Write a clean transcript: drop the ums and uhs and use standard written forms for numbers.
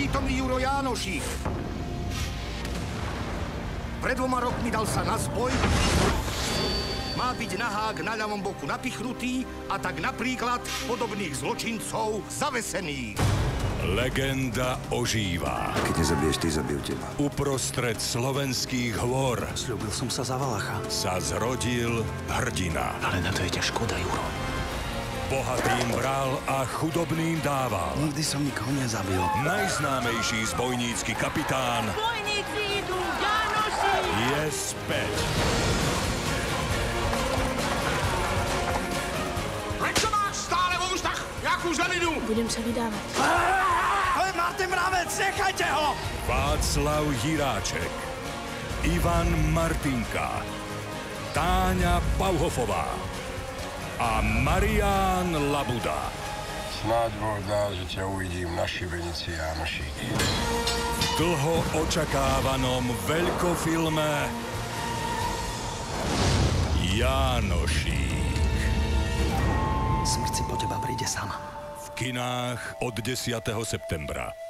prítomný Juro Jánošík. Pred 2 rokmi dal sa na zboj. Má byť nahák na ľavom boku napichnutý a tak napríklad podobných zločincov zavesených. Legenda ožíva. Keď nezabiješ ty, zabijú teba. Uprostred slovenských hôr Sľúbil som sa za Valacha. sa zrodil hrdina. Ale na to je ťa škoda, Juro. Bohatým bral a chudobným dával. Nikdy som nikoho nezabil. Najznámejší zbojnícky kapitán Bojníci idú, Jánoši! je späť. Prečo máš stále vo ústach nejakú zeleninu? Budem sa vydávať. To je Martin Mravec, nechajte ho! Václav Jiráček, Ivan Martinka, Táňa Pauhofová a Marián Labuda. Snáď Boh dá, že ťa uvidím na šibenici, Jánošík. V dlho očakávanom veľkofilme Jánošík. Smrť si po teba príde sama. V kinách od 10. septembra.